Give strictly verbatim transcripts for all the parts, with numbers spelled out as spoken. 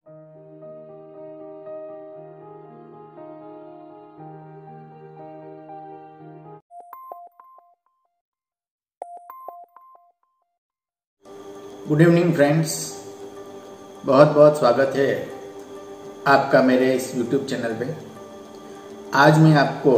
Good evening friends, बहुत बहुत स्वागत है आपका मेरे इस यूट्यूब चैनल पे। आज मैं आपको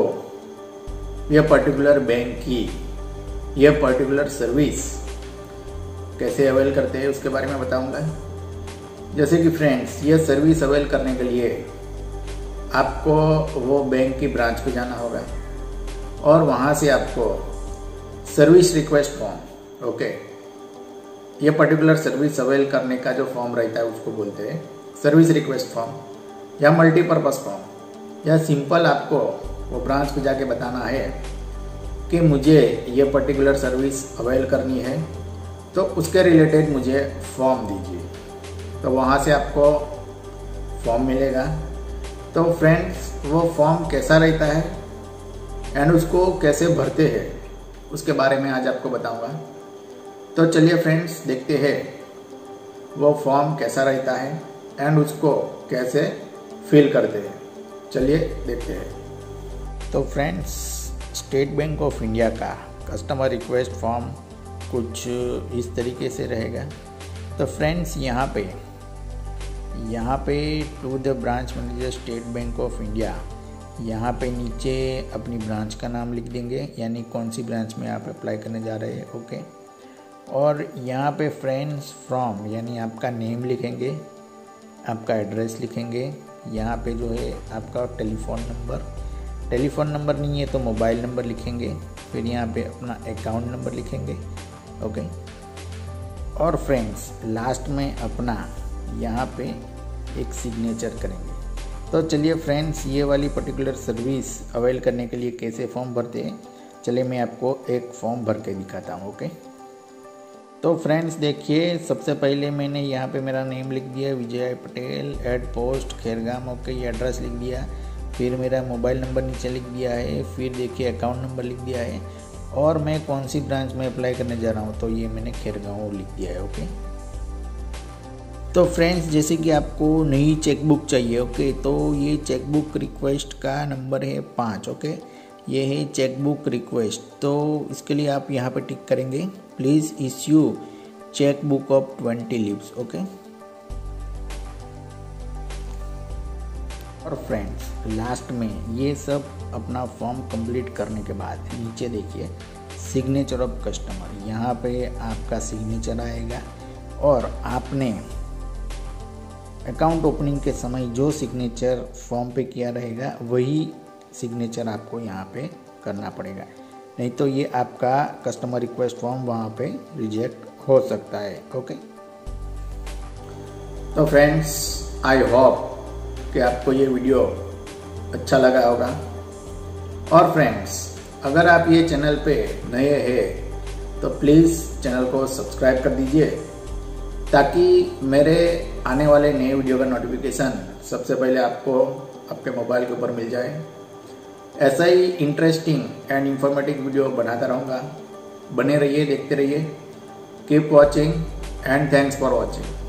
यह पर्टिकुलर बैंक की यह पर्टिकुलर सर्विस कैसे अवेल करते हैं उसके बारे में बताऊंगा। जैसे कि फ्रेंड्स, यह सर्विस अवेल करने के लिए आपको वो बैंक की ब्रांच पे जाना होगा और वहाँ से आपको सर्विस रिक्वेस्ट फॉर्म, ओके, ये पर्टिकुलर सर्विस अवेल करने का जो फॉर्म रहता है उसको बोलते हैं सर्विस रिक्वेस्ट फॉर्म या मल्टीपर्पज़ फॉर्म। या सिंपल आपको वो ब्रांच पे जाके बताना है कि मुझे ये पर्टिकुलर सर्विस अवेल करनी है, तो उसके रिलेटेड मुझे फॉर्म दीजिए। तो वहाँ से आपको फॉर्म मिलेगा। तो फ्रेंड्स, वो फॉर्म कैसा रहता है एंड उसको कैसे भरते हैं उसके बारे में आज आपको बताऊँगा। तो चलिए फ्रेंड्स, देखते हैं वो फॉर्म कैसा रहता है एंड उसको कैसे फिल करते हैं। चलिए देखते हैं। तो friends, state bank of India का कस्टमर रिक्वेस्ट फॉर्म कुछ इस तरीके से रहेगा। तो फ्रेंड्स, यहाँ पे यहाँ पे to the branch manager state bank of India, यहाँ पे नीचे अपनी ब्रांच का नाम लिख देंगे, यानी कौन सी ब्रांच में आप अप्लाई करने जा रहे हैं, ओके। और यहाँ पे फ्रेंड्स फ्रॉम यानी आपका नेम लिखेंगे, आपका एड्रेस लिखेंगे, यहाँ पे जो है आपका टेलीफोन नंबर, टेलीफोन नंबर नहीं है तो मोबाइल नंबर लिखेंगे, फिर यहाँ पे अपना अकाउंट नंबर लिखेंगे, ओके। और फ्रेंड्स लास्ट में अपना यहाँ पे एक सिग्नेचर करेंगे। तो चलिए फ्रेंड्स, ये वाली पर्टिकुलर सर्विस अवेल करने के लिए कैसे फॉर्म भरते हैं, चलिए मैं आपको एक फॉर्म भर के दिखाता हूँ, ओके। तो फ्रेंड्स देखिए, सबसे पहले मैंने यहाँ पे मेरा नेम लिख दिया Vijay Patel at post Khergam, okay, ये एड्रेस लिख दिया। फिर मेरा मोबाइल नंबर नीचे लिख दिया है, फिर देखिए अकाउंट नंबर लिख दिया है, और मैं कौन सी ब्रांच में अप्लाई करने जा रहा हूँ तो ये मैंने खेरगांव लिख दिया है, ओके। तो फ्रेंड्स, जैसे कि आपको नई चेकबुक चाहिए, ओके, तो ये चेकबुक रिक्वेस्ट का नंबर है पाँच, ओके, ये है चेकबुक रिक्वेस्ट। तो इसके लिए आप यहाँ पे टिक करेंगे, please issue cheque book of twenty leaves, okay. और फ्रेंड्स लास्ट में ये सब अपना फॉर्म कंप्लीट करने के बाद नीचे देखिए सिग्नेचर ऑफ कस्टमर, यहाँ पे आपका सिग्नेचर आएगा और आपने अकाउंट ओपनिंग के समय जो सिग्नेचर फॉर्म पे किया रहेगा वही सिग्नेचर आपको यहाँ पे करना पड़ेगा, नहीं तो ये आपका कस्टमर रिक्वेस्ट फॉर्म वहाँ पे रिजेक्ट हो सकता है, ओके। तो फ्रेंड्स, आई होप कि आपको ये वीडियो अच्छा लगा होगा। और फ्रेंड्स, अगर आप ये चैनल पे नए हैं तो प्लीज़ चैनल को सब्सक्राइब कर दीजिए, ताकि मेरे आने वाले नए वीडियो का नोटिफिकेशन सबसे पहले आपको आपके मोबाइल के ऊपर मिल जाए। ऐसा ही इंटरेस्टिंग एंड इंफॉर्मेटिव वीडियो बनाता रहूँगा। बने रहिए, देखते रहिए। Keep watching and thanks for watching.